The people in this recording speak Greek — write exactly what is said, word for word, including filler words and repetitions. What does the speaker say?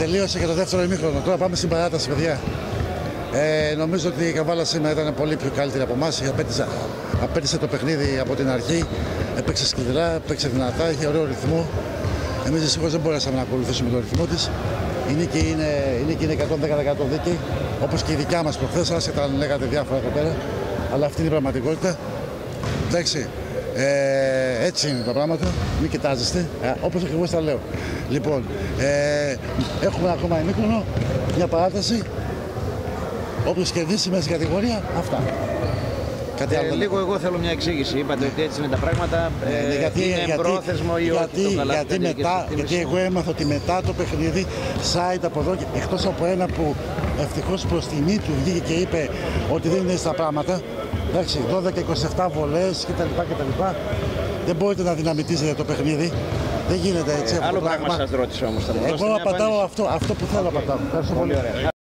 τελείωσε και το δεύτερο ημίχρονο. Τώρα πάμε στην παράταση, παιδιά. Ε, νομίζω ότι η Καβάλα σήμερα ήταν πολύ πιο καλύτερη από εμάς. Απέτησε, απέτησε το παιχνίδι από την αρχή. Έπαιξε σκληρά, έπαιξε δυνατά, είχε ωραίο ρυθμό. Εμείς δυστυχώς δεν μπορέσαμε να ακολουθήσουμε τον ρυθμό της. Η νίκη είναι, η νίκη είναι εκατόν δέκα τοις εκατό δίκαιη, όπως και η δικιά μας προχθές. Άσχετα αν λέγατε διάφορα εδώ πέρα. Αλλά αυτή είναι η πραγματικότητα. Εντάξει. Ε, έτσι είναι τα πράγματα, μην κοιτάζεστε, ε, όπως ακριβώς τα λέω. Λοιπόν, ε, έχουμε ακόμα ημίχρονο, μια παράταση. Όποιος κερδίσει μέσα στην κατηγορία, αυτά. Κάτι άλλο ε, λίγο εγώ θέλω μια εξήγηση. Είπατε ότι έτσι είναι τα πράγματα. Ε, γιατί, είναι γιατί, πρόθεσμο ή γιατί, όχι. Το γιατί, μετά, γιατί εγώ έμαθα ότι μετά το παιχνίδι, site από εδώ, εκτός από ένα που ευτυχώς προς τιμή του βγήκε και είπε ότι δεν είναι έτσι τα πράγματα. Εντάξει, δώδεκα είκοσι επτά βολές κτλ, κτλ. Δεν μπορείτε να δυναμητίζετε το παιχνίδι. Δεν γίνεται έτσι. Ε, άλλο πράγμα σας ρώτησα όμως. Εγώ απαντάω αυτό, αυτό που θέλω να απαντάω. Ευχαριστώ πολύ.